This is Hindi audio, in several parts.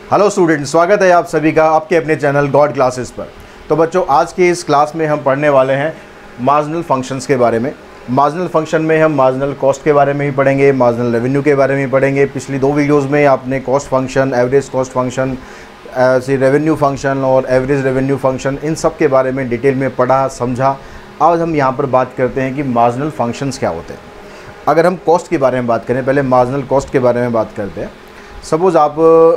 हेलो स्टूडेंट्स, स्वागत है आप सभी का आपके अपने चैनल गॉड क्लासेस पर। तो बच्चों, आज की इस क्लास में हम पढ़ने वाले हैं मार्जिनल फंक्शंस के बारे में। मार्जिनल फंक्शन में हम मार्जिनल कॉस्ट के बारे में ही पढ़ेंगे, मार्जिनल रेवेन्यू के बारे में ही पढ़ेंगे। पिछली दो वीडियोस में आपने cost function, average cost function, revenue function और एवरेज रेवेन्यू फंक्शन, इन सब के बारे में डिटेल में पढ़ा, समझा। आज हम यहाँ पर बात करते हैं कि मार्जिनल फंक्शंस क्या होते हैं। अगर हम कॉस्ट के बारे में बात करें, पहले मार्जिनल कॉस्ट के बारे में बात करते हैं। सपोज़ आप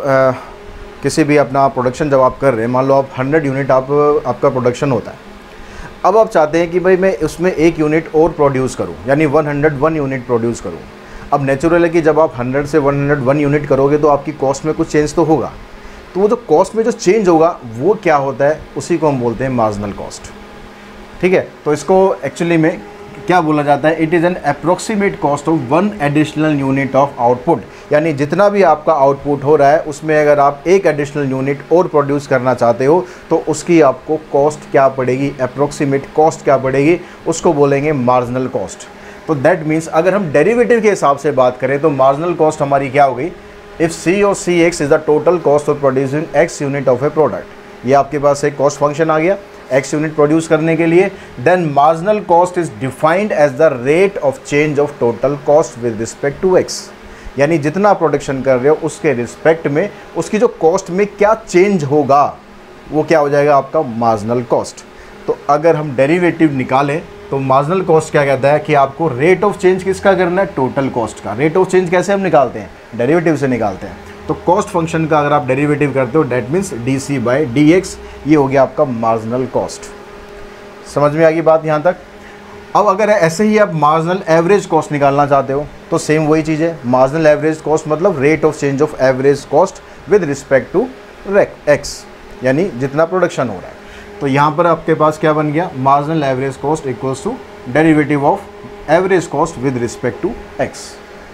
किसी भी अपना प्रोडक्शन जब आप कर रहे हैं, मान लो आप 100 यूनिट आपका प्रोडक्शन होता है। अब आप चाहते हैं कि भाई मैं उसमें 1 यूनिट और प्रोड्यूस करूं, यानी 101 यूनिट प्रोड्यूस करूं। अब नेचुरल है कि जब आप 100 से 101 यूनिट करोगे तो आपकी कॉस्ट में कुछ चेंज तो होगा। तो वो जो कॉस्ट में जो चेंज होगा वो क्या होता है, उसी को हम बोलते हैं मार्जिनल कॉस्ट। ठीक है, तो इसको एक्चुअली में क्या बोला जाता है, it is an approximate cost of 1 additional unit of output. यानी जितना भी आपका आउटपुट हो रहा है उसमें अगर आप 1 एडिशनल यूनिट और प्रोड्यूस करना चाहते हो तो उसकी आपको कॉस्ट क्या पड़ेगी, अप्रोक्सीमेट कॉस्ट क्या पड़ेगी, उसको बोलेंगे मार्जिनल कॉस्ट। तो दैट मीन्स अगर हम डेरिवेटिव के हिसाब से बात करें तो मार्जिनल कॉस्ट हमारी क्या हो गई, इफ़ सी और C x is the total cost of producing x unit of a product. ये आपके पास एक कॉस्ट फंक्शन आ गया एक्स यूनिट प्रोड्यूस करने के लिए। Then marginal cost is defined as the rate of change of total cost with respect to x. यानी जितना प्रोडक्शन कर रहे हो उसके रिस्पेक्ट में उसकी जो कॉस्ट में क्या चेंज होगा वो क्या हो जाएगा, आपका मार्जिनल कॉस्ट। तो अगर हम डेरिवेटिव निकालें तो मार्जिनल कॉस्ट क्या कहता है कि आपको रेट ऑफ चेंज किसका करना है, टोटल कॉस्ट का। रेट ऑफ चेंज कैसे हम निकालते हैं, डेरिवेटिव से निकालते हैं। तो कॉस्ट फंक्शन का अगर आप डेरिवेटिव करते हो that means d by D x, ये हो गया आपका मार्जिनल कॉस्ट। समझ में आ गई बात यहाँ तक। अब अगर ऐसे ही आप मार्जिनल एवरेज कॉस्ट निकालना चाहते हो तो सेम वही चीज़ है। मार्जिनल एवरेज कॉस्ट मतलब rate of change of average cost with respect to x, यानी जितना प्रोडक्शन हो रहा है। तो यहाँ पर आपके पास क्या बन गया, marginal average cost equals to derivative of average cost with respect to x.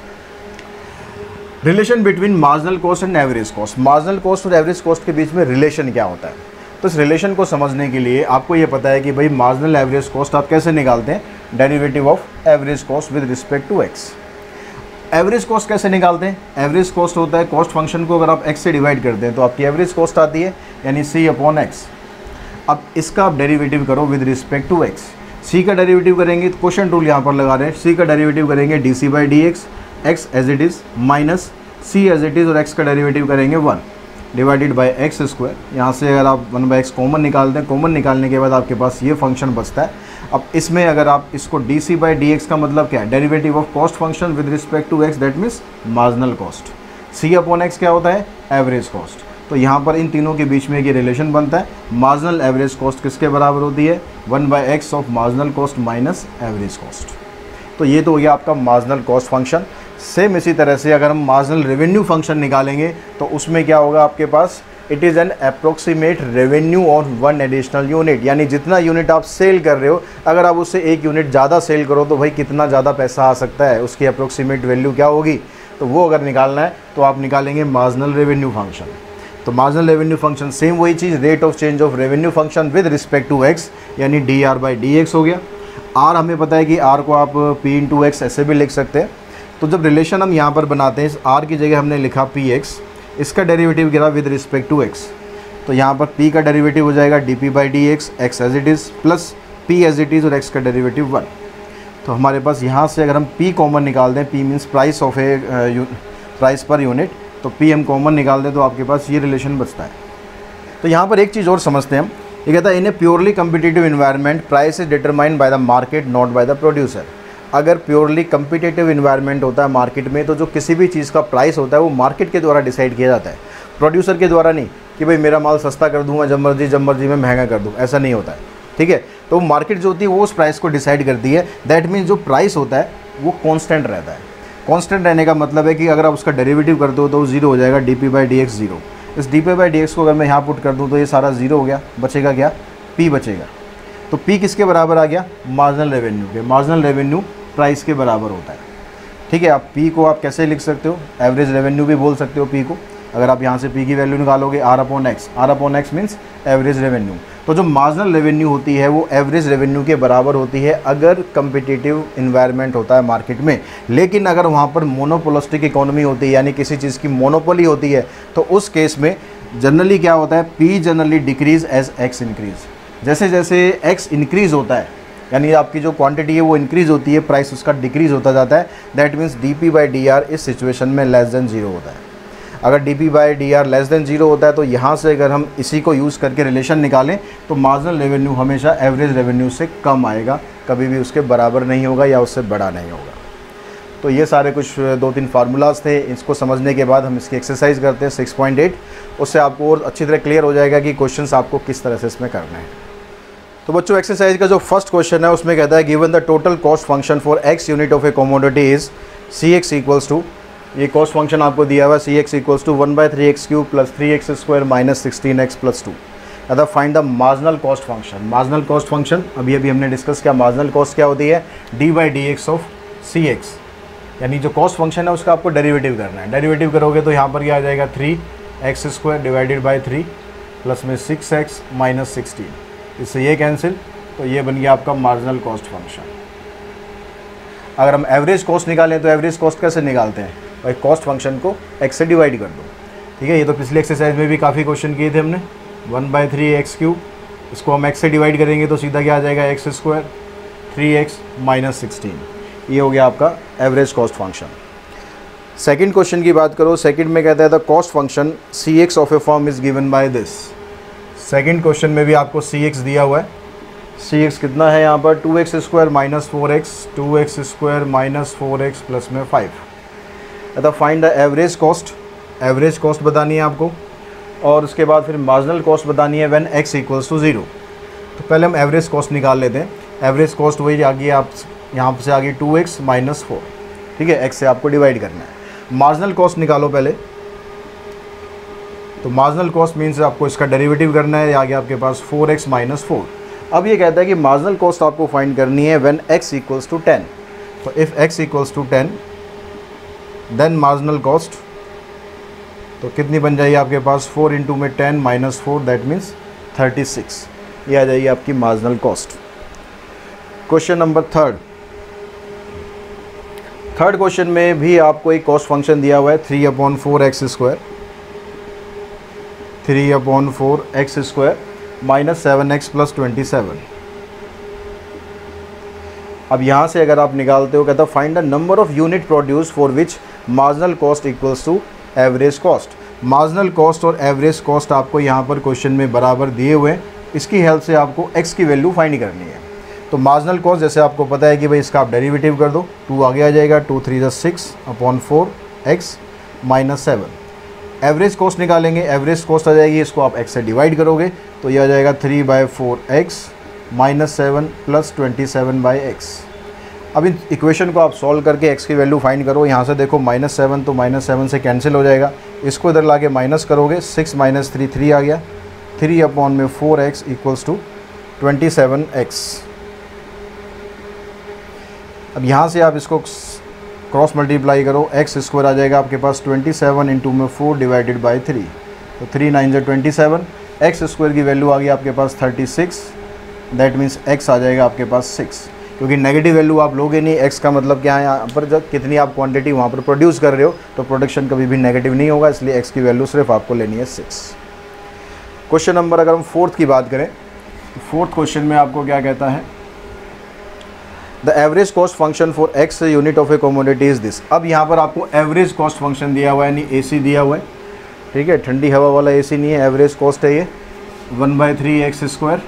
Relation between marginal cost and average cost. Marginal cost और एवरेज कॉस्ट के बीच में रिलेशन क्या होता है, तो इस रिलेशन को समझने के लिए आपको ये पता है कि भाई मार्जिनल एवरेज कॉस्ट आप कैसे निकालते हैं, derivative of average cost with respect to x. Average cost कैसे निकालते हैं, एवरेज कॉस्ट होता है कॉस्ट फंक्शन को अगर आप एक्स से डिवाइड करते हैं तो आपकी एवरेज कॉस्ट आती है, यानी सी अपॉन एक्स। अब इसका आप डेरिवेटिव करो with respect to x. C का डेरिवेटिव करेंगे तो क्वेश्चन रूल यहाँ पर लगा रहे हैं, सी का डेरिवेटिव करेंगे d C by D x, x as it is minus C as it is, और एक्स का डेरिवेटिव करेंगे 1 डिवाइडेड बाई एक्स स्क्वायर। यहाँ से अगर आप 1/x कॉमन निकालते हैं, कॉमन निकालने के बाद आपके पास ये फंक्शन बचता है। अब इसमें अगर आप इसको d C by D x का मतलब क्या है, derivative of cost function with respect to x, that means marginal cost. C upon x क्या होता है, एवरेज कॉस्ट। तो यहाँ पर इन तीनों के बीच में एक रिलेशन बनता है, मार्जिनल एवरेज कॉस्ट किसके बराबर होती है, 1/x of marginal cost minus average cost. तो ये तो हो गया आपका मार्जिनल कॉस्ट फंक्शन। सेम इसी तरह से अगर हम मार्जिनल रेवेन्यू फंक्शन निकालेंगे तो उसमें क्या होगा आपके पास, it is an approximate revenue on 1 additional unit. यानी जितना यूनिट आप सेल कर रहे हो, अगर आप उससे 1 यूनिट ज़्यादा सेल करो तो भाई कितना ज़्यादा पैसा आ सकता है, उसकी अप्रोक्सीमेट वैल्यू क्या होगी। तो वो अगर निकालना है तो आप निकालेंगे मार्जिनल रेवेन्यू फंक्शन। तो मार्जिनल रेवेन्यू फंक्शन सेम वही चीज़, rate of change of revenue function with respect to x, यानी d R by D x हो गया। आर हमें पता है कि आर को आप पी इंटू एक्स ऐसे भी लिख सकते हैं। तो जब रिलेशन हम यहाँ पर बनाते हैं, इस आर की जगह हमने लिखा पी एक्स, इसका डेरिवेटिव गिरा विद रिस्पेक्ट टू एक्स। तो यहाँ पर पी का डेरिवेटिव हो जाएगा D P by D x, x as it is plus P as it is और एक्स का डेरिवेटिव 1। तो हमारे पास यहाँ से अगर हम पी कॉमन निकाल दें, P means price of a price per unit, तो पी हम कॉमन निकाल दें तो आपके पास ये रिलेशन बचता है। तो यहाँ पर एक चीज़ और समझते हैं हम, ये कहता है in a purely competitive environment price is determined by the market not by the producer. अगर प्योरली कम्पिटिटिव इन्वायरमेंट होता है मार्केट में तो जो किसी भी चीज़ का प्राइस होता है वो मार्केट के द्वारा डिसाइड किया जाता है, प्रोड्यूसर के द्वारा नहीं कि भाई मेरा माल सस्ता कर दूंगा जब मर्जी मैं महंगा कर दूँ, ऐसा नहीं होता है। ठीक है, तो मार्केट जो होती है वो उस प्राइस को डिसाइड करती है। दैट मीन्स जो प्राइस होता है वो कॉन्स्टेंट रहता है। कॉन्स्टेंट रहने का मतलब है कि अगर आप उसका डेरिवेटिव करते हो तो वो 0 हो जाएगा, D P by D X 0। इस D P by D X को अगर मैं यहाँ पुट कर दूँ तो ये सारा 0 हो गया, बचेगा क्या, पी बचेगा। तो पी किसके बराबर आ गया, मार्जिनल रेवेन्यू के। मार्जिनल रेवेन्यू प्राइस के बराबर होता है। ठीक है, आप पी को आप कैसे लिख सकते हो, एवरेज रेवेन्यू भी बोल सकते हो पी को। अगर आप यहाँ से पी की वैल्यू निकालोगे R upon X means average revenue. तो जो मार्जिनल रेवेन्यू होती है वो एवरेज रेवेन्यू के बराबर होती है अगर कम्पिटिटिव इन्वायरमेंट होता है मार्केट में। लेकिन अगर वहाँ पर मोनोपोलिस्टिक इकोनॉमी होती है, यानी किसी चीज़ की मोनोपोली होती है, तो उस केस में जनरली क्या होता है, P generally decrease as X increase. जैसे जैसे एक्स इंक्रीज़ होता है, यानी आपकी जो क्वांटिटी है वो इंक्रीज़ होती है, प्राइस उसका डिक्रीज़ होता जाता है। That means D P by D R इस सिचुएशन में लेस देन जीरो होता है। अगर D P by D R less than zero होता है तो यहाँ से अगर हम इसी को यूज़ करके रिलेशन निकालें तो मार्जिनल रेवेन्यू हमेशा एवरेज रेवेन्यू से कम आएगा, कभी भी उसके बराबर नहीं होगा या उससे बड़ा नहीं होगा। तो ये सारे कुछ 2-3 फार्मूलाज थे। इसको समझने के बाद हम इसकी एक्सरसाइज करते हैं 6.8। उससे आपको और अच्छी तरह क्लियर हो जाएगा कि क्वेश्चंस आपको किस तरह से इसमें करना है। तो बच्चों एक्सरसाइज का जो फर्स्ट क्वेश्चन है उसमें कहता है given the total cost function for X unit of a commodity is C X equals to, ये कॉस्ट फंक्शन आपको दिया हुआ है C X equals to 1/3x³ plus 3x² minus 16x plus 2। अतः find the marginal cost function. Marginal cost function अभी हमने डिस्कस किया। मार्जिनल कॉस्ट क्या होती है, d/dx ऑफ सी एक्स, यानी जो कॉस्ट फंक्शन है उसका आपको डेरिवेटिव करना है। डेरिवेटिव करोगे तो यहाँ पर क्या आ जाएगा 3x² डिवाइडेड बाई 3 प्लस में 6x माइनस 16, इससे ये कैंसिल, तो ये बन गया आपका मार्जिनल कॉस्ट फंक्शन। अगर हम एवरेज कॉस्ट निकालें तो एवरेज कॉस्ट कैसे निकालते हैं भाई, कॉस्ट फंक्शन को x से डिवाइड कर दो। ठीक है, ये तो पिछले एक्सरसाइज में भी काफ़ी क्वेश्चन किए थे हमने। 1/3x³ इसको हम x से डिवाइड करेंगे तो सीधा क्या आ जाएगा x² 3x माइनस 16, ये हो गया आपका average cost function. Second question की बात करो, सेकंड में कहता है the cost function cx of a firm is given by this. Second question में भी आपको cx दिया हुआ है। cx कितना है यहाँ पर 2x² minus 4x 2x² minus 4x plus में 5। अतः find the average cost, average cost बतानी है आपको, और उसके बाद फिर मार्जिनल कॉस्ट बतानी है व्हेन x इक्वल्स टू 0। तो पहले हम एवरेज कॉस्ट निकाल लेते हैं। एवरेज कॉस्ट वही आ गई, आप यहाँ से आ गई 2x माइनस 4। ठीक है, x से आपको डिवाइड करना है। मार्जिनल कॉस्ट निकालो पहले, तो मार्जिनल कॉस्ट मीन्स आपको इसका डेरिवेटिव करना है। आ गया आपके पास 4x माइनस 4। अब ये कहता है कि मार्जिनल कॉस्ट आपको फाइंड करनी है व्हेन x इक्वल्स टू 10। तो if x equals to 10 then marginal cost, तो कितनी बन जाएगी आपके पास 4 इंटू में 10 माइनस 4 दैट मीन्स 36, ये आ जाएगी आपकी marginal cost. Question number third question में भी आपको एक कॉस्ट फंक्शन दिया हुआ है 3/4x² 3/4x² minus 7x plus 27। अब यहाँ से अगर आप निकालते हो, कहता है find the number of unit produce for which marginal cost equals to average cost. Marginal cost और एवरेज कॉस्ट आपको यहाँ पर क्वेश्चन में बराबर दिए हुए हैं। इसकी हेल्प से आपको x की वैल्यू फाइंड करनी है। तो मार्जिनल कॉस्ट जैसे आपको पता है कि भाई इसका आप डेरिवेटिव कर दो, 2 आगे आ जाएगा 2 3 6/4x माइनस 7। एवरेज कॉस्ट निकालेंगे, एवरेज कॉस्ट आ जाएगी, इसको आप x से डिवाइड करोगे तो ये आ जाएगा 3/4x माइनस 7 प्लस 27/x। अब इन इक्वेशन को आप सॉल्व करके x की वैल्यू फाइंड करो। यहाँ से देखो -7 तो -7 से कैंसिल हो जाएगा, इसको इधर ला के माइनस करोगे 6 माइनस 3 3 आ गया 3/4x इक्वल्स टू 27x। अब यहाँ से आप इसको क्रॉस मल्टीप्लाई करो, x² आ जाएगा आपके पास 27 इंटू में 4 डिवाइडेड बाई 3, तो 3 9 27, x² की वैल्यू आ गई आपके पास 36, दैट मीन्स x आ जाएगा आपके पास 6, क्योंकि नेगेटिव वैल्यू आप लोगे नहीं। x का मतलब क्या है, यहाँ पर जब कितनी आप क्वांटिटी वहाँ पर प्रोड्यूस कर रहे हो तो प्रोडक्शन कभी भी नेगेटिव नहीं होगा, इसलिए x की वैल्यू सिर्फ आपको लेनी है 6। क्वेश्चन नंबर अगर हम फोर्थ की बात करें तो फोर्थ क्वेश्चन में आपको क्या कहता है, the average cost function for x unit of a commodity is this. अब यहाँ पर आपको एवरेज कॉस्ट फंक्शन दिया हुआ है, यानी AC दिया हुआ है। ठीक है, ठंडी हवा वाला AC नहीं है, एवरेज कॉस्ट है ये 1/3x²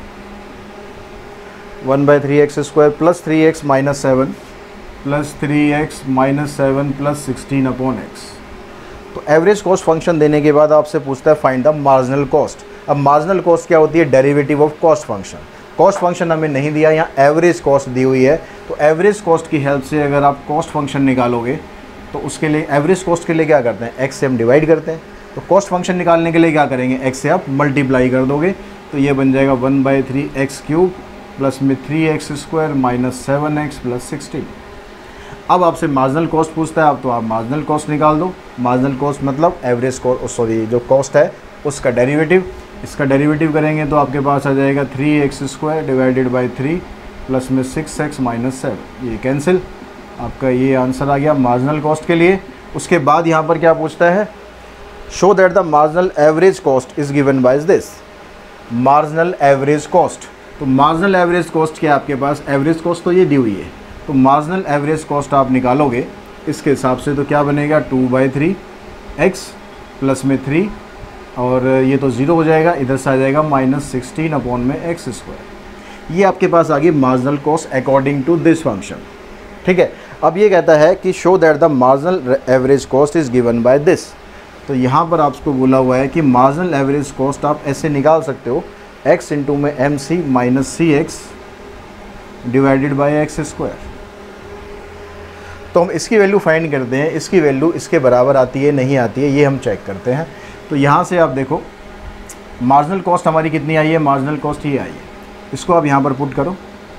1/3x² plus 3x minus 7 plus 3x minus 7 plus 16/x। तो एवरेज कॉस्ट फंक्शन देने के बाद आपसे पूछता है फाइंड द मार्जिनल कॉस्ट। अब मार्जिनल कॉस्ट क्या होती है, derivative of cost function. Cost function हमें नहीं दिया, यहाँ एवरेज कॉस्ट दी हुई है। तो एवरेज कॉस्ट की हेल्प से अगर आप कॉस्ट फंक्शन निकालोगे तो उसके लिए एवरेज कॉस्ट के लिए क्या करते हैं, x से हम डिवाइड करते हैं। तो कॉस्ट फंक्शन निकालने के लिए क्या करेंगे, x से आप मल्टीप्लाई कर दोगे, तो ये बन जाएगा 1/3x³ प्लस में 3x² माइनस 7x प्लस 16। अब आपसे मार्जिनल कॉस्ट पूछता है, अब तो आप मार्जिनल कॉस्ट निकाल दो। मार्जिनल कॉस्ट मतलब एवरेज कॉस्ट, सॉरी जो कॉस्ट है उसका डेरिवेटिव। इसका डेरिवेटिव करेंगे तो आपके पास आ जाएगा 3x² डिवाइडेड बाई 3 प्लस में 6x माइनस 7, ये कैंसिल। आपका ये आंसर आ गया मार्जिनल कॉस्ट के लिए। उसके बाद यहाँ पर क्या पूछता है, show that the marginal average cost is given by this. Marginal average cost, तो मार्जिनल एवरेज कॉस्ट क्या आपके पास, एवरेज कॉस्ट तो ये दी हुई है, तो मार्जिनल एवरेज कॉस्ट आप निकालोगे इसके हिसाब से तो क्या बनेगा 2/3x प्लस में 3 और ये तो 0 हो जाएगा, इधर से आ जाएगा -16 अपॉन में x²। ये आपके पास आ गई marginal cost according to this function. ठीक है, अब ये कहता है कि show that the marginal average cost is given by this. तो यहाँ पर आपको बोला हुआ है कि मार्जिनल एवरेज कॉस्ट आप ऐसे निकाल सकते हो, x इंटू में mc minus cx divided by x²। तो हम इसकी वैल्यू फाइंड करते हैं, इसकी वैल्यू इसके बराबर आती है नहीं आती है ये हम चेक करते हैं। तो यहाँ से आप देखो मार्जिनल कॉस्ट हमारी कितनी आई है, मार्जिनल कॉस्ट ये आई है, इसको आप यहाँ पर पुट करो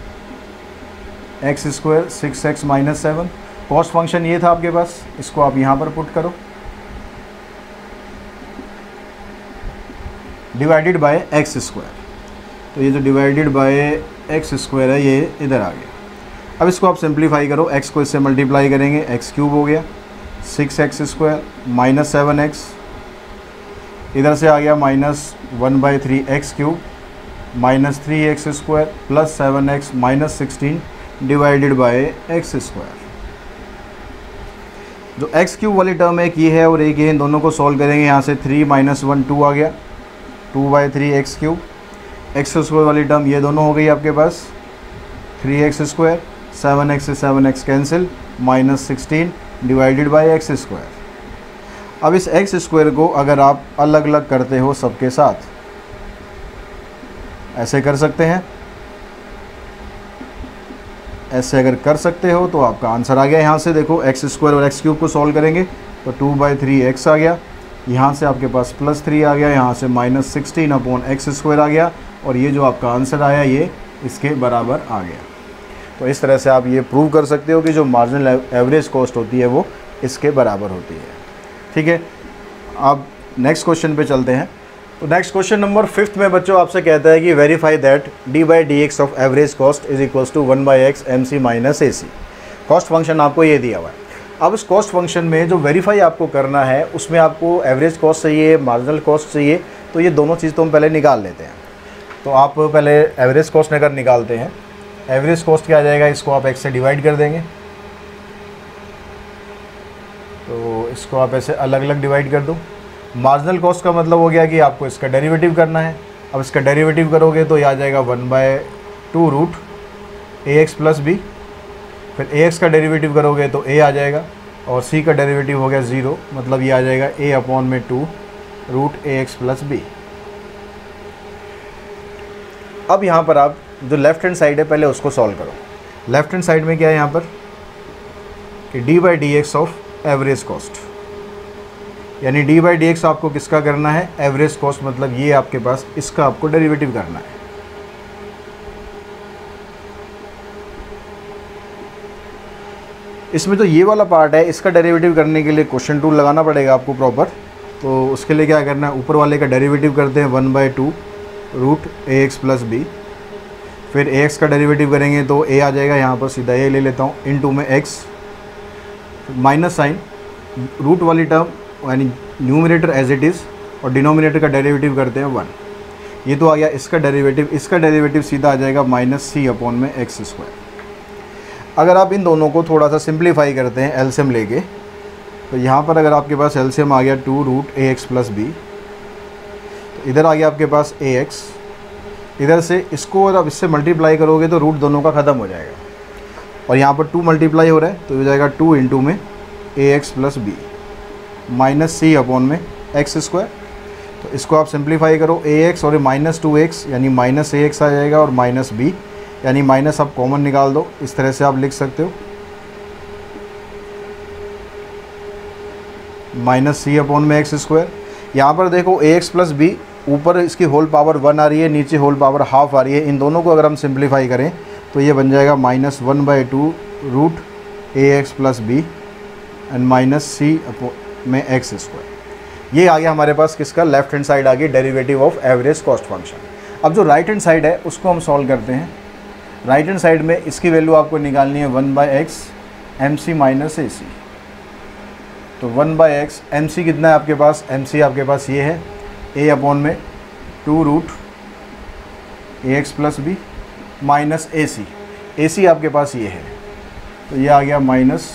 x² 6x minus 7, cost function ये था आपके पास, इसको आप यहाँ पर पुट करो डिवाइडेड बाय x²। तो ये जो डिवाइडेड बाय x² है ये इधर आ गया। अब इसको आप सिंप्लीफाई करो, x को इससे मल्टीप्लाई करेंगे x³ हो गया 6x² माइनस 7x, इधर से आ गया -1/3x³ minus 3x² plus 7x minus 16 divided by x²। जो x³ वाली टर्म एक ये है और एक ये, इन दोनों को सॉल्व करेंगे, यहाँ से 3 - 1 2 आ गया 2/3x³। x² वाली टर्म ये दोनों हो गई आपके पास 3x², 7x से 7x cancel -16 divided by x²। अब इस x² को अगर आप अलग अलग करते हो सबके साथ, ऐसे कर सकते हैं, ऐसे अगर कर सकते हो तो आपका आंसर आ गया। यहाँ से देखो x² और x³ को सॉल्व करेंगे तो 2/3x आ गया, यहाँ से आपके पास +3 आ गया, यहाँ से -16 अपॉन x² आ गया और ये जो आपका आंसर आया ये इसके बराबर आ गया। तो इस तरह से आप ये प्रूव कर सकते हो कि जो मार्जिनल एवरेज कॉस्ट होती है वो इसके बराबर होती है। ठीक है, अब नेक्स्ट क्वेश्चन पे चलते हैं। तो नेक्स्ट क्वेश्चन नंबर 5 में बच्चों आपसे कहता है कि verify that d/dx of average cost is equals to 1/x mc minus ac। Cost function आपको ये दिया हुआ है। अब इस कॉस्ट फंक्शन में जो वेरीफाई आपको करना है उसमें आपको एवरेज कॉस्ट चाहिए, मार्जिनल कॉस्ट चाहिए, तो ये दोनों चीज़ तो हम पहले निकाल लेते हैं। तो आप पहले एवरेज कॉस्ट अगर निकालते हैं, एवरेज कॉस्ट क्या आ जाएगा, इसको आप x से डिवाइड कर देंगे, तो इसको आप ऐसे अलग अलग डिवाइड कर दो। मार्जिनल कॉस्ट का मतलब हो गया कि आपको इसका डेरिवेटिव करना है। अब इसका डेरिवेटिव करोगे तो ये आ जाएगा 1/2 रूट ax प्लस b, फिर ax का डेरिवेटिव करोगे तो a आ जाएगा और c का डेरिवेटिव हो गया 0, मतलब ये आ जाएगा a अपॉन में 2 रूट ax प्लस b। अब यहाँ पर आप जो लेफ्ट हैंड साइड है पहले उसको सॉल्व करो। लेफ्ट हैंड साइड में क्या है यहाँ पर कि d/dx ऑफ एवरेज कॉस्ट, यानी d/dx आपको किसका करना है, एवरेज कॉस्ट, मतलब ये आपके पास इसका आपको डेरिवेटिव करना है। इसमें तो ये वाला पार्ट है, इसका डेरिवेटिव करने के लिए क्वेश्चन टूल लगाना पड़ेगा आपको प्रॉपर। तो उसके लिए क्या करना है, ऊपर वाले का डेरिवेटिव करते हैं 1/2 रूट ax प्लस b, फिर ax का डेरिवेटिव करेंगे तो a आ जाएगा, यहाँ पर सीधा a ले लेता हूँ, इनटू में x माइनस साइन रूट वाली टर्म यानी न्यूमरेटर एज इट इज़ और डिनोमिनेटर का डेरिवेटिव करते हैं 1। ये तो आ गया इसका डेरिवेटिव, इसका डेरिवेटिव सीधा आ जाएगा -c अपॉन में x²। अगर आप इन दोनों को थोड़ा सा सिंप्लीफाई करते हैं एलसीएम लेके, तो यहाँ पर अगर आपके पास एलसीएम आ गया 2 रूट ax प्लस b, तो इधर आ गया आपके पास ax, इधर से इसको और अब इससे मल्टीप्लाई करोगे तो रूट दोनों का ख़त्म हो जाएगा और यहाँ पर 2 मल्टीप्लाई हो रहा है तो हो जाएगा 2 इंटू में ax plus b minus c upon में x²। तो इसको आप सिंप्लीफाई करो, ax और -2x यानी -ax आ जाएगा और -b यानी माइनस आप कॉमन निकाल दो, इस तरह से आप लिख सकते हो -c अपॉन में x²। यहाँ पर देखो ax प्लस b, ऊपर इसकी होल पावर 1 आ रही है, नीचे होल पावर हाफ आ रही है। इन दोनों को अगर हम सिंप्लीफाई करें तो ये बन जाएगा -1/2 root A X plus B and minus C में एक्स स्क्वायर। ये आ गया हमारे पास किसका, लेफ्ट हैंड साइड आ गई derivative of average cost function. अब जो राइट हैंड साइड है उसको हम सॉल्व करते हैं। राइट हैंड साइड में इसकी वैल्यू आपको निकालनी है 1/x mc माइनस ए सी। तो 1/x mc कितना है आपके पास, mc आपके पास ये है a अपॉन में 2 root A X plus B minus A C आपके पास ये है, तो ये आ गया minus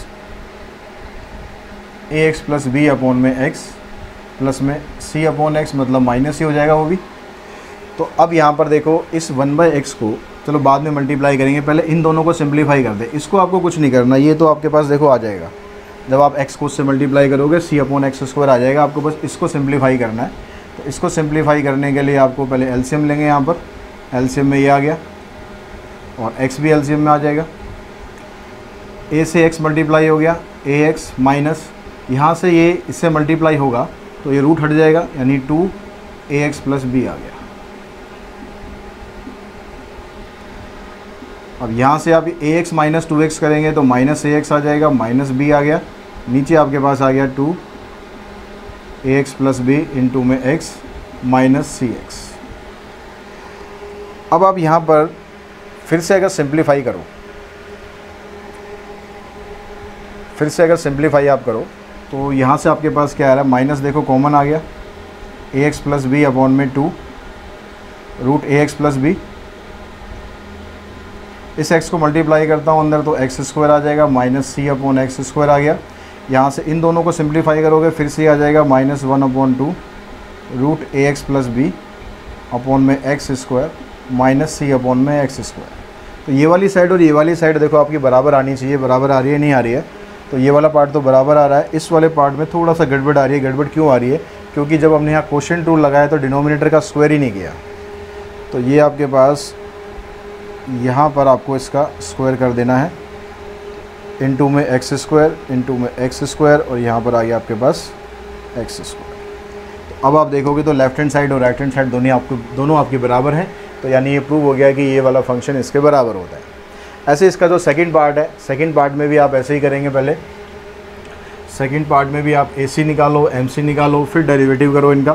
A X plus B upon में एक्स प्लस में सी अपॉन एक्स, मतलब माइनस ही हो जाएगा वो भी। तो अब यहाँ पर देखो इस 1/x को चलो बाद में मल्टीप्लाई करेंगे, पहले इन दोनों को सिंप्लीफाई कर दे। इसको आपको कुछ नहीं करना, ये तो आपके पास देखो आ जाएगा, जब आप x को उससे मल्टीप्लाई करोगे सी अपॉन एक्स स्क्वायर आ जाएगा। आपको बस इसको सिंप्लीफाई करना है। तो इसको सिंप्लीफाई करने के लिए आपको पहले एलसीएम लेंगे। यहाँ पर एलसीएम में ये आ गया और x भी एलसीएम में आ जाएगा। a से x मल्टीप्लाई हो गया ax माइनस यहाँ से ये इससे मल्टीप्लाई होगा तो ये रूट हट जाएगा, यानी 2ax प्लस बी आ गया। अब यहाँ से आप ax माइनस 2x करेंगे तो माइनस ax आ जाएगा, माइनस b आ गया, नीचे आपके पास आ गया 2ax प्लस बी इंटू में x माइनस cx। अब आप यहाँ पर फिर से अगर सिंप्लीफाई करो, फिर से अगर सिंप्लीफाई आप करो तो यहाँ से आपके पास क्या आ रहा है, माइनस देखो कॉमन आ गया ax प्लस बी अपॉन में 2 रूट ax प्लस बी। इस x को मल्टीप्लाई करता हूँ अंदर तो एक्स स्क्वायर आ जाएगा, minus C upon x square आ गया। यहाँ से इन दोनों को सिंप्लीफाई करोगे फिर से आ जाएगा minus 1/2 root ax plus B upon में X square minus C upon में एक्स स्क्वायर। तो ये वाली साइड और ये वाली साइड देखो आपकी बराबर आनी चाहिए, बराबर आ रही है नहीं आ रही है, तो ये वाला पार्ट तो बराबर आ रहा है। इस वाले पार्ट में थोड़ा सा गड़बड़ आ रही है। गड़बड़ क्यों आ रही है, क्योंकि जब हमने यहाँ क्वोशिएंट रूल लगाया तो डिनोमिनेटर का स्क्वायर ही नहीं किया। तो ये आपके पास यहाँ पर आपको इसका स्क्वायर कर देना है, इनटू में एक्स स्क्वायर इंटू में एक्स स्क्वायर, और यहाँ पर आ गया आपके पास एक्स स्क्वायर। तो अब आप देखोगे तो लेफ्ट हैंड साइड और राइट हैंड साइड दोनों आपके बराबर हैं, तो यानी ये प्रूव हो गया कि ये वाला फंक्शन इसके बराबर होता है। ऐसे इसका जो सेकंड पार्ट है, सेकंड पार्ट में भी आप ऐसे ही करेंगे। पहले सेकंड पार्ट में भी आप AC निकालो, MC निकालो, फिर डेरिवेटिव करो इनका।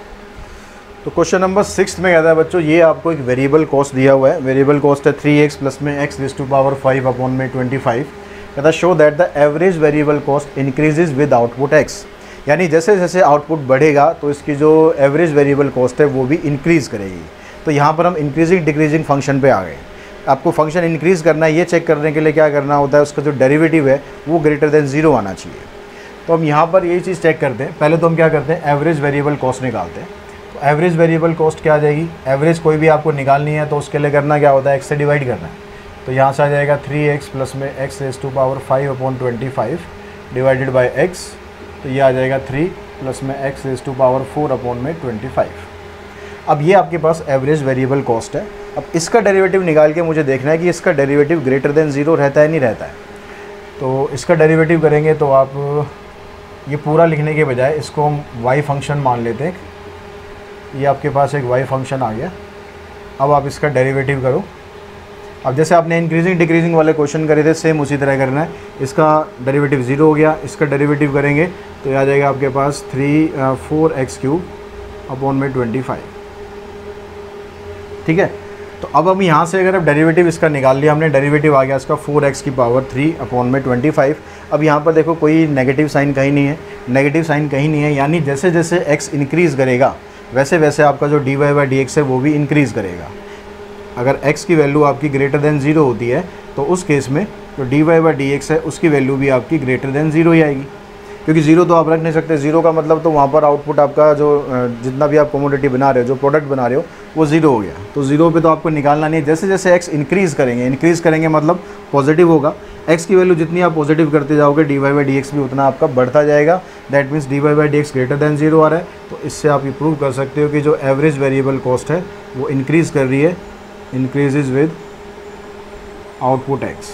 तो क्वेश्चन नंबर 6 में कहता है बच्चों, ये आपको एक वेरिएबल कॉस्ट दिया हुआ है। वेरिएबल कॉस्ट है 3x प्लस में x raise to power 5 upon में 25। कहता है show that the average variable cost increases with output x, यानी जैसे जैसे आउटपुट बढ़ेगा तो इसकी जो एवरेज वेरिएबल कॉस्ट है वो भी इंक्रीज़ करेगी। तो यहाँ पर हम इंक्रीजिंग डिक्रीजिंग फंक्शन पे आ गए। आपको फंक्शन इंक्रीज़ करना है, ये चेक करने के लिए क्या करना होता है, उसका जो डेरिवेटिव है वो ग्रेटर देन 0 आना चाहिए। तो हम यहाँ पर यही चीज़ चेक करते हैं। पहले तो हम क्या करते हैं, एवरेज वेरिएबल कॉस्ट निकालते हैं। तो एवरेज वेरिएबल कॉस्ट क्या आ जाएगी, एवरेज कोई भी आपको निकालनी है तो उसके लिए करना क्या होता है, x से डिवाइड करना है। तो यहाँ से आ जाएगा 3x प्लस में x raise to power 5 upon 25 divided by x। तो ये आ जाएगा 3 प्लस में x raise to power 4 upon में 25। अब ये आपके पास एवरेज वेरिएबल कॉस्ट है। अब इसका डेरिवेटिव निकाल के मुझे देखना है कि इसका डेरिवेटिव ग्रेटर देन 0 रहता है नहीं रहता है। तो इसका डेरिवेटिव करेंगे तो आप ये पूरा लिखने के बजाय इसको हम y फंक्शन मान लेते हैं। ये आपके पास एक y फंक्शन आ गया। अब आप इसका डेरिवेटिव करो। अब जैसे आपने इंक्रीजिंग डिक्रीजिंग वाले क्वेश्चन करे थे, सेम उसी तरह करना है। इसका डेरिवेटिव 0 हो गया, इसका डेरिवेटिव करेंगे तो आ जाएगा आपके पास 4x³ अपॉन में 25। ठीक है, तो अब हम यहाँ से अगर अब डेरिवेटिव इसका निकाल लिया हमने, डेरिवेटिव आ गया इसका 4x की पावर 3 अपॉन में 25। अब यहाँ पर देखो कोई नेगेटिव साइन कहीं नहीं है, नेगेटिव साइन कहीं नहीं है, यानी जैसे जैसे x इंक्रीज़ करेगा वैसे वैसे आपका जो dy/dx है वो भी इंक्रीज़ करेगा। अगर x की वैल्यू आपकी ग्रेटर देन 0 होती है तो उस केस में जो dy/dx है उसकी वैल्यू भी आपकी ग्रेटर देन 0 ही आएगी, क्योंकि 0 तो आप रख नहीं सकते। 0 का मतलब तो वहाँ पर आउटपुट आपका जो जितना भी आप कमोडिटी बना रहे हो, जो प्रोडक्ट बना रहे हो वो 0 हो गया। तो 0 पे तो आपको निकालना नहीं है। जैसे जैसे x इंक्रीज़ करेंगे मतलब पॉजिटिव होगा। x की वैल्यू जितनी आप पॉजिटिव करते जाओगे dy/dx भी उतना आपका बढ़ता जाएगा। That means dy/dx greater than 0 आ रहा है। तो इससे आप ये प्रूव कर सकते हो कि जो एवरेज वेरिएबल कॉस्ट है वो इंक्रीज़ कर रही है, इंक्रीजेज विद आउटपुट x।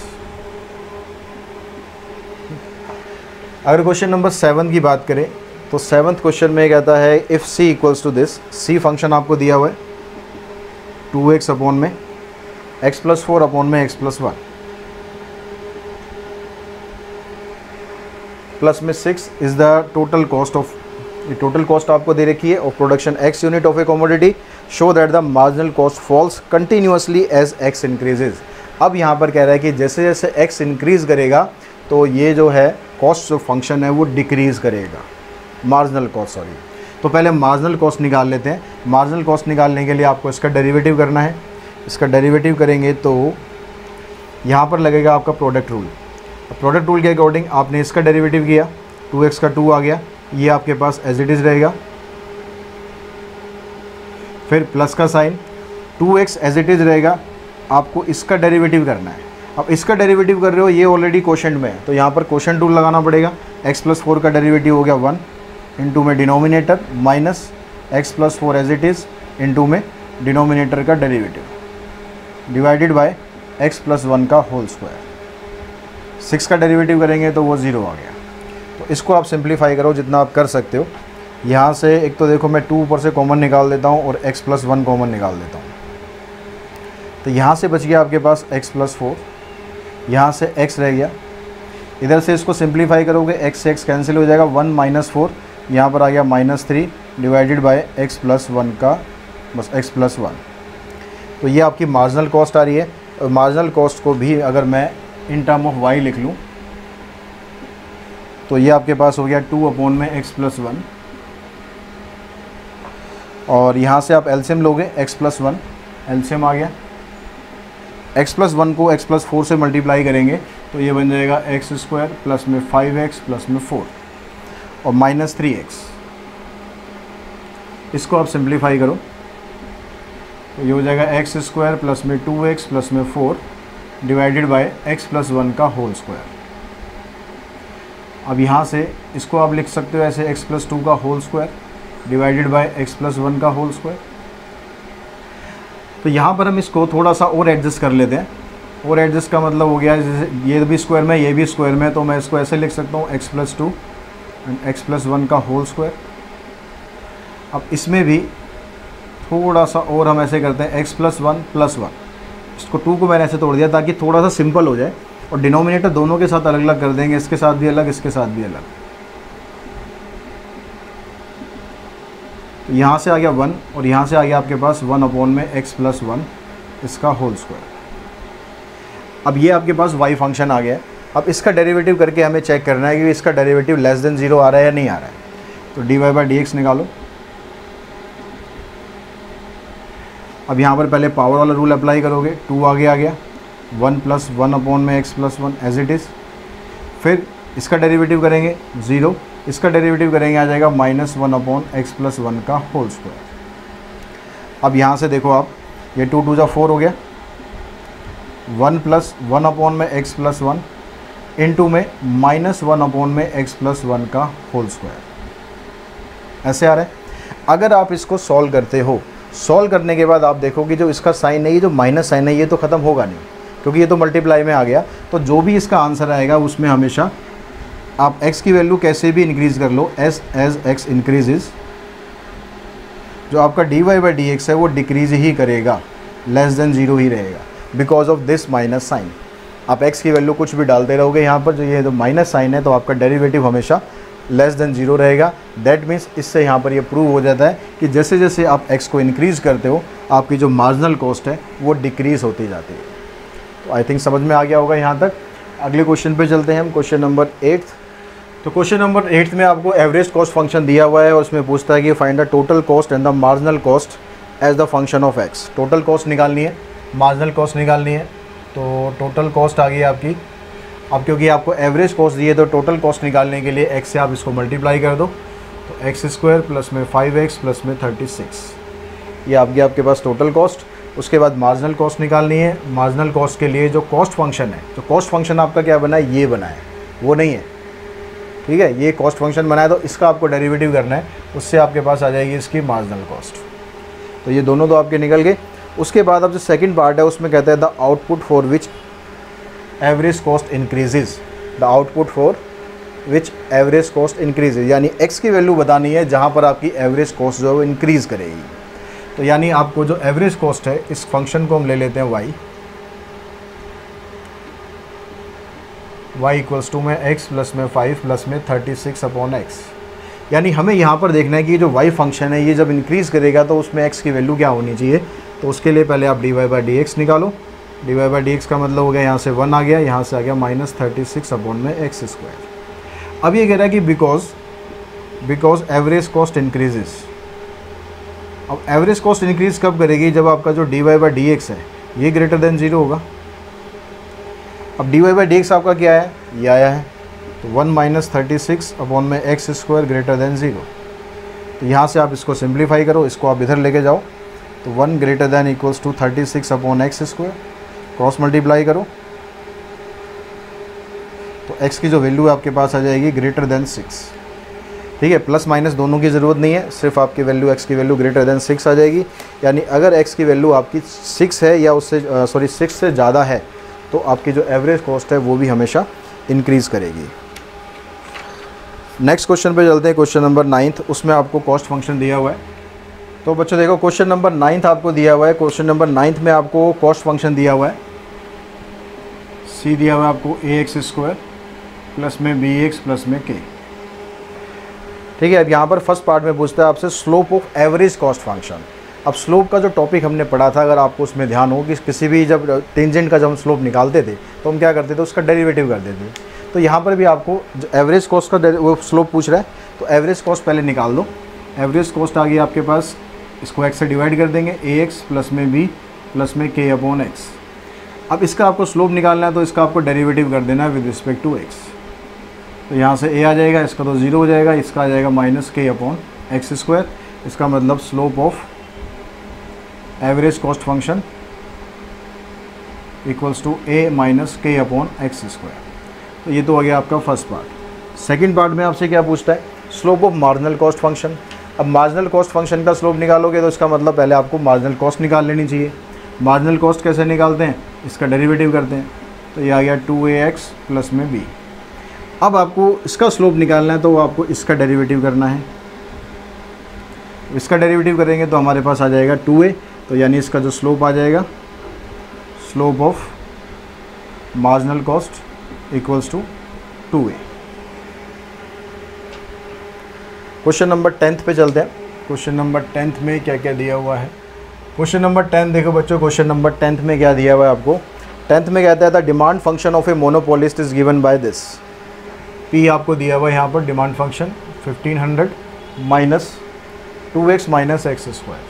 अगर क्वेश्चन नंबर 7 की बात करें तो 7th क्वेश्चन में कहता है if c equals to this, c function आपको दिया हुआ है 2x अपॉन में x+4 अपॉन में x+1। प्लस में 6 is the total cost of, ये टोटल कॉस्ट आपको दे रखी है of production x unit of a commodity, show that the marginal cost falls continuously as x increases. अब यहाँ पर कह रहा है कि जैसे जैसे x इंक्रीज़ करेगा तो ये जो है कॉस्ट जो फंक्शन है वो डिक्रीज़ करेगा, मार्जिनल कॉस्ट सॉरी। तो पहले मार्जिनल कॉस्ट निकाल लेते हैं। मार्जिनल कॉस्ट निकालने के लिए आपको इसका डेरिवेटिव करना है। इसका डेरिवेटिव करेंगे तो यहाँ पर लगेगा आपका प्रोडक्ट रूल। प्रोडक्ट रूल के अकॉर्डिंग आपने इसका डेरिवेटिव किया, 2x का 2 आ गया, ये आपके पास एज इट इज़ रहेगा। फिर प्लस का sign, 2x as it is रहेगा, आपको इसका डेरिवेटिव करना है। अब इसका डेरिवेटिव कर रहे हो, ये ऑलरेडी क्वोशंट में है तो यहाँ पर क्वोशंट रूल लगाना पड़ेगा। x + 4 का डेरिवेटिव हो गया 1, इंटू में denominator minus x + 4 as it is, into में डिनोमिनेटर का डेरिवेटिव, डिवाइडेड बाय x + 1 का होल स्क्वायर। 6 का डेरिवेटिव करेंगे तो वो 0 आ गया। तो इसको आप सिंप्लीफाई करो जितना आप कर सकते हो। यहाँ से एक तो देखो मैं 2 ऊपर से कॉमन निकाल देता हूँ और x + 1 कॉमन निकाल देता हूँ। तो यहाँ से बच गया आपके पास x + 4, यहाँ से x रह गया। इधर से इसको सिंप्लीफाई करोगे x से x कैंसिल हो जाएगा, 1 - 4 यहाँ पर आ गया -3 डिवाइडेड बाय x + 1 का बस x + 1। तो ये आपकी मार्जिनल कॉस्ट आ रही है। और मार्जिनल कॉस्ट को भी अगर मैं इन टर्म ऑफ y लिख लूँ तो ये आपके पास हो गया 2 में x + 1, और यहाँ से आप एलसीएम लोगे x + 1, एलसीएम आ गया। x + 1 को x + 4 से मल्टीप्लाई करेंगे तो ये बन जाएगा x² प्लस में 5x प्लस में 4 और -3x। इसको आप सिंप्लीफाई करो तो ये हो जाएगा x² प्लस में 2x प्लस में 4 डिवाइडेड बाय x + 1 का होल स्क्वायर। अब यहाँ से इसको आप लिख सकते हो ऐसे x + 2 का whole square divided by x + 1 का होल स्क्वायर। तो यहाँ पर हम इसको थोड़ा सा और एडजस्ट कर लेते हैं। और एडजस्ट का मतलब हो गया जैसे ये भी स्क्वायर में ये भी स्क्वायर में, तो मैं इसको ऐसे लिख सकता हूँ x + 2 एंड x + 1 का होल स्क्वायर। अब इसमें भी थोड़ा सा और हम ऐसे करते हैं x + 1 + 1, इसको 2 को मैंने ऐसे तोड़ दिया ताकि थोड़ा सा सिंपल हो जाए, और डिनोमिनेटर दोनों के साथ अलग अलग कर देंगे, इसके साथ भी अलग, इसके साथ भी अलग। तो यहाँ से आ गया 1 और यहाँ से आ गया आपके पास 1 में x + 1 इसका होल स्क्वायर। अब ये आपके पास y फंक्शन आ गया है। अब इसका डेरिवेटिव करके हमें चेक करना है कि इसका डेरिवेटिव लेस देन 0 आ रहा है या नहीं आ रहा है। तो dy/dx निकालो। अब यहाँ पर पहले पावर वाला रूल अप्लाई करोगे, 2 आगे आ गया, 1 + 1 में x + 1 एज इट इज़। फिर इसका डेरिवेटिव करेंगे 0, इसका डेरिवेटिव करेंगे आ जाएगा -1 x + 1 का होल स्क्वायर। अब यहाँ से देखो आप, ये 2 × 2 = 4 हो गया, 1 + 1 में x + 1 इंटू में -1 में x + 1 का होल स्क्वायर। ऐसे आ रहा है। अगर आप इसको सॉल्व करते हो, सॉल्व करने के बाद आप देखो कि जो इसका साइन है, ये जो माइनस साइन है, ये तो ख़त्म होगा नहीं क्योंकि ये तो मल्टीप्लाई में आ गया। तो जो भी इसका आंसर आएगा उसमें हमेशा आप x की वैल्यू कैसे भी इंक्रीज़ कर लो, एज x इंक्रीजेज, जो आपका dy/dx है वो डिक्रीज़ ही करेगा, लेस देन 0 ही रहेगा because of this minus sign. आप x की वैल्यू कुछ भी डालते रहोगे यहाँ पर, जो ये जो माइनस साइन है, तो आपका डेरिवेटिव हमेशा लेस देन 0 रहेगा। दैट मीन्स इससे यहाँ पर ये प्रूव हो जाता है कि जैसे जैसे आप x को इंक्रीज़ करते हो, आपकी जो मार्जिनल कॉस्ट है वो डिक्रीज़ होती जाती है। तो आई थिंक समझ में आ गया होगा यहाँ तक। अगले क्वेश्चन पे चलते हैं हम, क्वेश्चन नंबर 8। तो क्वेश्चन नंबर 8 में आपको एवरेज कॉस्ट फंक्शन दिया हुआ है और उसमें पूछता है कि find the total cost and the marginal cost as the function of x। Total cost निकालनी है, मार्जिनल कॉस्ट निकालनी है। तो टोटल कॉस्ट आ गई आपकी। अब क्योंकि आपको एवरेज कॉस्ट दी है तो टोटल कॉस्ट निकालने के लिए x से आप इसको मल्टीप्लाई कर दो, तो x² प्लस में 5x प्लस में 36, ये आपके पास टोटल कॉस्ट। उसके बाद मार्जिनल कॉस्ट निकालनी है। मार्जिनल कॉस्ट के लिए जो कॉस्ट फंक्शन है, तो कॉस्ट फंक्शन आपका क्या बना है, ये बना है, वो नहीं है, ठीक है। ये कॉस्ट फंक्शन बना है तो इसका आपको डेरिवेटिव करना है, उससे आपके पास आ जाएगी इसकी मार्जिनल कॉस्ट। तो ये दोनों तो आपके निकल गए। उसके बाद अब जो सेकंड पार्ट है उसमें कहता है the output for which average cost increases, the output for which average cost increases, यानी x की वैल्यू बतानी है जहाँ पर आपकी एवरेज कॉस्ट जो है वो इंक्रीज़ करेगी। तो यानी आपको जो एवरेज कॉस्ट है, इस फंक्शन को हम ले लेते हैं y, वाई इक्वल्स टू में एक्स प्लस में 5 प्लस में 36 अपॉन एक्स। यानी हमें यहाँ पर देखना है कि ये जो वाई फंक्शन है ये जब इंक्रीज़ करेगा तो उसमें एक्स की वैल्यू क्या होनी चाहिए। तो उसके लिए पहले आप D Y by D X निकालो। D Y by D x का मतलब हो गया यहाँ से 1 आ गया, यहाँ से आ गया -36 अपॉन में एक्स स्क्वायर। अब ये कह रहा है कि बिकॉज एवरेज कॉस्ट इंक्रीजेस। अब एवरेज कॉस्ट इंक्रीज़ कब करेगी, जब आपका जो D Y by D X है ये ग्रेटर देन 0 होगा। अब D Y by D X आपका क्या है, ये आया है, तो 1 - 36 अपॉन में एक्स स्क्वायर ग्रेटर देन 0। तो यहाँ से आप इसको सिंप्लीफाई करो, इसको आप इधर लेके जाओ, तो 1 greater than equals to 36 upon x square, cross multiply करो तो x की जो वैल्यू है आपके पास आ जाएगी ग्रेटर देन 6। ठीक है, प्लस माइनस दोनों की ज़रूरत नहीं है, सिर्फ आपकी वैल्यू x की वैल्यू ग्रेटर देन 6 आ जाएगी। यानी अगर x की वैल्यू आपकी 6 है या उससे 6 से ज़्यादा है तो आपकी जो एवरेज कॉस्ट है वो भी हमेशा इंक्रीज़ करेगी। नेक्स्ट क्वेश्चन पे चलते हैं, क्वेश्चन नंबर 9। उसमें आपको कॉस्ट फंक्शन दिया हुआ है। तो बच्चों देखो क्वेश्चन नंबर 9 आपको दिया हुआ है। क्वेश्चन नंबर 9 में आपको कॉस्ट फंक्शन दिया हुआ है, c दिया हुआ है आपको ax स्क्वायर प्लस में bx प्लस में k। ठीक है, अब यहाँ पर फर्स्ट पार्ट में पूछता है आपसे slope of average cost function. अब स्लोप का जो टॉपिक हमने पढ़ा था, अगर आपको उसमें ध्यान हो कि किसी भी जब टेंजेंट का जब हम स्लोप निकालते थे तो हम क्या करते थे, उसका डेरिवेटिव करते थे। तो यहाँ पर भी आपको जो एवरेज कॉस्ट का वो स्लोप पूछ रहा है, तो एवरेज कॉस्ट पहले निकाल दो। एवरेज कॉस्ट आ गई आपके पास, इसको x से डिवाइड कर देंगे, ax प्लस में b प्लस में k अपॉन x। अब इसका आपको स्लोप निकालना है तो इसका आपको डेरिवेटिव कर देना है विद रिस्पेक्ट टू x। तो यहाँ से a आ जाएगा, इसका तो 0 हो जाएगा, इसका आ जाएगा -k अपॉन एक्स स्क्वायर। इसका मतलब slope of average cost function equals to a minus k upon x square. तो ये तो हो गया आपका फर्स्ट पार्ट। सेकंड पार्ट में आपसे क्या पूछता है, slope of marginal cost function. अब मार्जिनल कॉस्ट फंक्शन का स्लोप निकालोगे तो इसका मतलब पहले आपको मार्जिनल कॉस्ट निकाल लेनी चाहिए। मार्जिनल कॉस्ट कैसे निकालते हैं, इसका डेरिवेटिव करते हैं। तो ये आ गया 2ax प्लस में b। अब आपको इसका स्लोप निकालना है तो आपको इसका डेरिवेटिव करना है। इसका डेरिवेटिव करेंगे तो हमारे पास आ जाएगा 2a, तो यानी इसका जो स्लोप आ जाएगा, slope of marginal cost equals to 2a। Question number 10 पे चलते हैं। क्वेश्चन नंबर 10 में क्या क्या दिया हुआ है। क्वेश्चन नंबर 10 देखो बच्चों, क्वेश्चन नंबर 10 में क्या दिया हुआ है आपको। 10 में कहता है the demand function of a monopolist is given by this. P आपको दिया हुआ है यहाँ पर demand function 1500 minus 2x minus x square.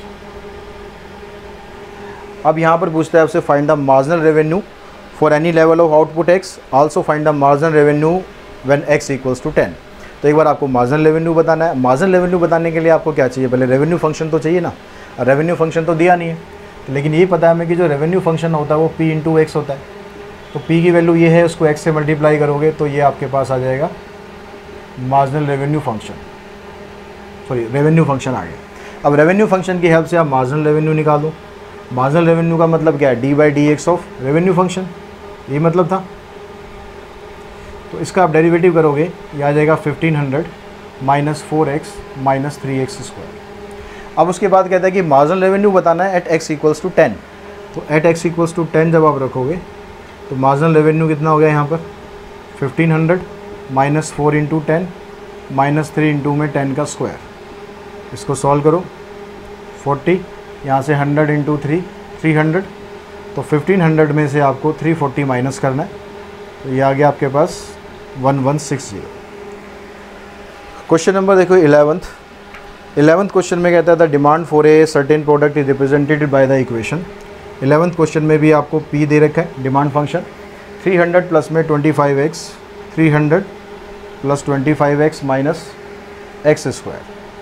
अब यहाँ पर पूछता है आपसे find the marginal revenue for any level of output x, also find the marginal revenue when x equals to 10। तो एक बार आपको मार्जिनल रेवेन्यू बताना है। मार्जिनल रेवेन्यू बताने के लिए आपको क्या चाहिए, पहले रेवेन्यू फंक्शन तो चाहिए ना। रेवेन्यू फंक्शन तो दिया नहीं है, लेकिन ये पता है हमें कि जो रेवेन्यू फंक्शन होता है वो p इंटू एक्स होता है। तो p की वैल्यू ये है, उसको x से मल्टीप्लाई करोगे तो ये आपके पास आ जाएगा marginal revenue function, sorry revenue function आ गया। अब रेवेन्यू फंक्शन की हेल्प से आप मार्जिनल रेवेन्यू निकालो। मार्जिनल रेवेन्यू का मतलब क्या है, d by D x of revenue function, ये मतलब था। तो इसका आप डेरिवेटिव करोगे, ये आ जाएगा 1500 minus 4x minus 3x square. अब उसके बाद कहता है कि मार्जिनल रेवेन्यू बताना है एट x इक्वल्स टू 10। तो एट x इक्वल्स टू 10 जब आप रखोगे तो मार्जिनल रेवेन्यू कितना हो गया यहाँ पर 1500 माइनस 4 इंटू 10 माइनस 3 इंटू में 10 का स्क्वायर। इसको सॉल्व करो, 40 यहाँ से 100 इंटू 300। तो 1500 में से आपको 340 माइनस करना है, तो ये आ गया आपके पास 1160। क्वेश्चन नंबर देखो 11th क्वेश्चन में कहता है the demand for a certain product is represented by the equation. 11th question में भी आपको पी दे रखा है, डिमांड फंक्शन 300 प्लस में 25x, 300 plus 25x minus x square.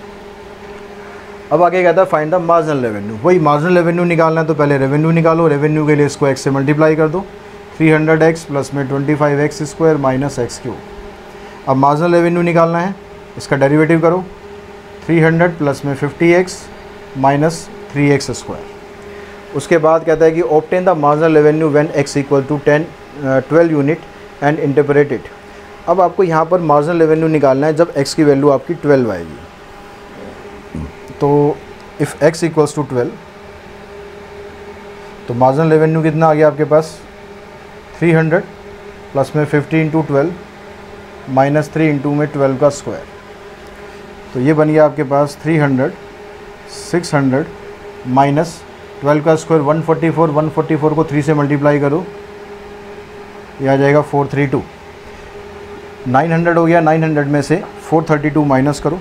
अब आगे कहता है फाइंड द मार्जिनल रेवेन्यू। वही मार्जिनल रेवेन्यू निकालना है तो पहले रेवेन्यू निकालो। रेवेन्यू के लिए इसको x से मल्टीप्लाई कर दो, 300x प्लस में 25x square minus x cube. अब मार्जिनल रेवेन्यू निकालना है, इसका डेरिवेटिव करो, 300 प्लस में 50x माइनस 3x स्क्वायर। उसके बाद कहता है कि obtain the marginal revenue when x equal to 12 unit and interpret it. अब आपको यहाँ पर मार्जिनल रेवेन्यू निकालना है जब x की वैल्यू आपकी 12 आएगी। तो इफ़ x इक्वल्स टू 12 तो मार्जिनल रेवेन्यू कितना आ गया आपके पास 300 प्लस में 50 इंटू 12 माइनस 3 इंटू में 12 का स्क्वायर। तो ये बन गया आपके पास 300, 600 माइनस 12 का स्क्वायर 144, 144 को 3 से मल्टीप्लाई करो, ये आ जाएगा 432। 900 हो गया, 900 में से 432 माइनस करो,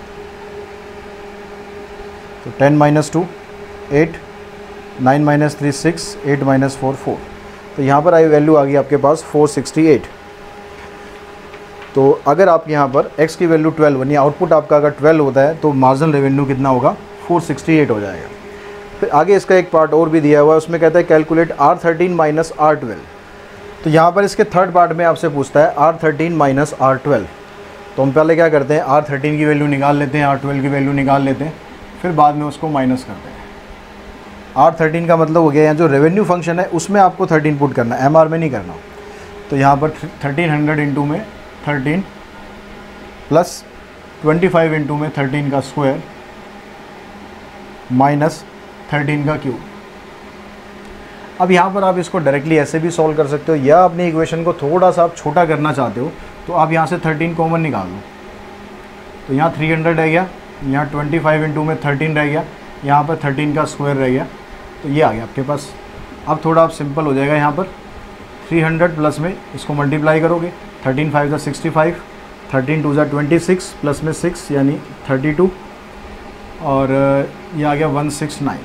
तो 10 माइनस 2 8, 9 माइनस 3 6, 8 माइनस 4 4। तो यहाँ पर आई वैल्यू आ गई आपके पास 468। तो अगर आप यहाँ पर x की वैल्यू 12 यानी आउटपुट आपका अगर 12 होता है तो मार्जिनल रेवेन्यू कितना होगा, 468 हो जाएगा। फिर आगे इसका एक पार्ट और भी दिया हुआ है, उसमें कहता है कैलकुलेट R13 माइनस R12। तो यहाँ पर इसके थर्ड पार्ट में आपसे पूछता है R13 माइनस R12। तो हम पहले क्या करते हैं, R13 की वैल्यू निकाल लेते हैं, R12 की वैल्यू निकाल लेते हैं, फिर बाद में उसको माइनस करते हैं। R13 का मतलब हो गया, यहाँ जो रेवेन्यू फंक्शन है उसमें आपको 13 पुट करना है, MR में नहीं करना। तो यहाँ पर 1300 इंटू में 13 प्लस 25 इंटू में 13 का स्क्वायर माइनस 13 का क्यूब। अब यहाँ पर आप इसको डायरेक्टली ऐसे भी सॉल्व कर सकते हो, या अपनी इक्वेशन को थोड़ा सा आप छोटा करना चाहते हो तो आप यहाँ से 13 कॉमन निकाल लो। तो यहाँ 300 रह गया, यहाँ 25 इंटू में 13 रह गया, यहाँ पर 13 का स्क्वायर रह गया, तो ये आ गया आपके पास। अब थोड़ा आप सिंपल हो जाएगा, यहाँ पर 300 प्लस में इसको मल्टीप्लाई करोगे, 13 5 ज़ा 65, 13 2 ज़ा 26 प्लस में 6 यानी 32, और ये आ गया 169,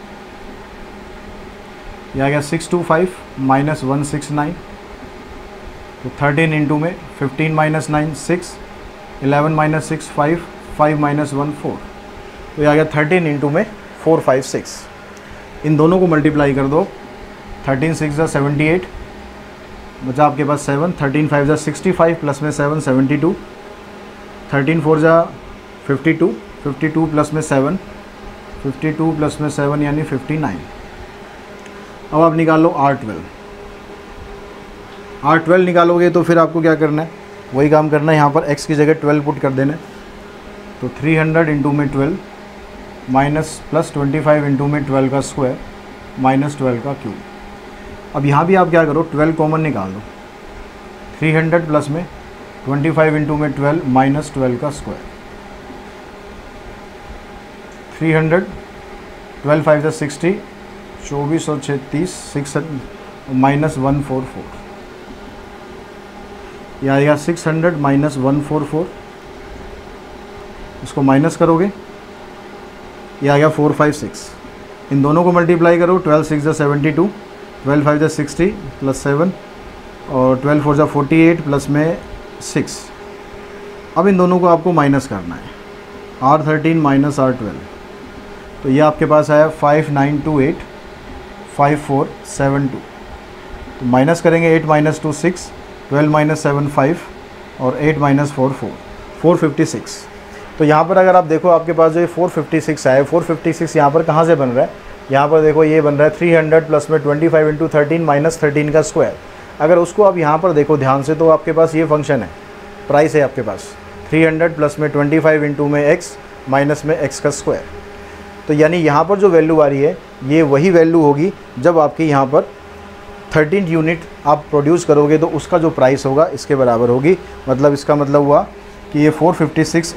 ये आ गया 625 माइनस 169। तो 13 इंटू में 15 माइनस 9 6, 11 माइनस 6 5, 5 माइनस 1 4। तो ये आ गया 13 इंटू में 456। इन दोनों को मल्टीप्लाई कर दो, 13 6 ज़ा 78, बचा आपके पास 7, 13 5 ज़ा 65 प्लस में 7 72, 13 4 ज़ा 52, 52 प्लस में 7, 52 प्लस में 7 यानी 59। अब आप निकालो R12। R12 निकालोगे तो फिर आपको क्या करना है, वही काम करना है, यहाँ पर x की जगह 12 पुट कर देना है। तो 300 इंटू में 12 माइनस प्लस 25 इंटू में 12 का स्क्वायर माइनस 12 का क्यूब। अब यहाँ भी आप क्या करो, 12 कॉमन निकाल दो, 300 प्लस में 25 इंटू में 12 माइनस 12 का स्क्वायर, 300 12 5 ज़ा 60, 24 और 36 6 माइनस 144, यह आएगा 600 माइनस 144। इसको माइनस करोगे, यह आ गया 456। इन दोनों को मल्टीप्लाई करो, 12 6 ज़ा 72, 12 5 ज़ा 60 प्लस 7 और 12 4 ज़ा 48 प्लस में 6। अब इन दोनों को आपको माइनस करना है, R13 माइनस R12। तो ये आपके पास आया 5928 5472। तो माइनस करेंगे, 8 माइनस 2 6, 12 माइनस 7 5 और 8 माइनस 4 4, 456। तो यहाँ पर अगर आप देखो आपके पास जो ये 456 आया, 456 यहाँ पर कहाँ से बन रहा है, यहाँ पर देखो ये बन रहा है 300 प्लस में 25 इंटू 13 माइनस 13 का स्क्वायर। अगर उसको आप यहाँ पर देखो ध्यान से तो आपके पास ये फंक्शन है, प्राइस है आपके पास 300 प्लस में 25 इंटू में x माइनस में x का स्क्वायर। तो यानी यहाँ पर जो वैल्यू आ रही है ये वही वैल्यू होगी जब आपके यहाँ पर 13 यूनिट आप प्रोड्यूस करोगे तो उसका जो प्राइस होगा इसके बराबर होगी। मतलब इसका मतलब हुआ कि ये 456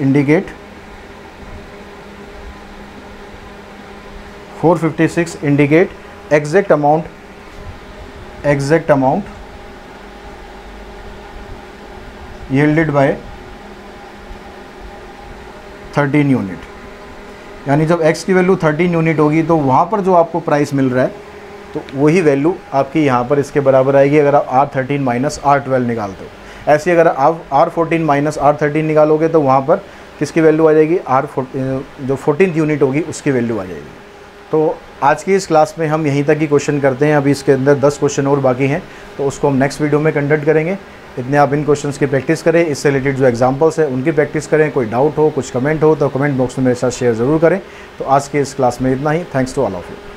indicate exact amount yielded by 13 unit. यानी जब x की वैल्यू 13 यूनिट होगी तो वहाँ पर जो आपको प्राइस मिल रहा है तो वही वैल्यू आपकी यहाँ पर इसके बराबर आएगी अगर आप R13 माइनस R12 निकालते हो। ऐसे अगर आप R14 माइनस R13 निकालोगे तो वहाँ पर किसकी वैल्यू आ जाएगी, जो 14th यूनिट होगी उसकी वैल्यू आ जाएगी। तो आज की इस क्लास में हम यहीं तक ही क्वेश्चन करते हैं। अभी इसके अंदर 10 क्वेश्चन और बाकी हैं तो उसको हम नेक्स्ट वीडियो में कंडक्ट करेंगे। इतने आप इन क्वेश्चंस की प्रैक्टिस करें, इससे रिलेटेड जो एग्जांपल्स है उनकी प्रैक्टिस करें। कोई डाउट हो, कुछ कमेंट हो तो कमेंट बॉक्स में मेरे साथ शेयर ज़रूर करें। तो आज के इस क्लास में इतना ही। Thanks to all of you.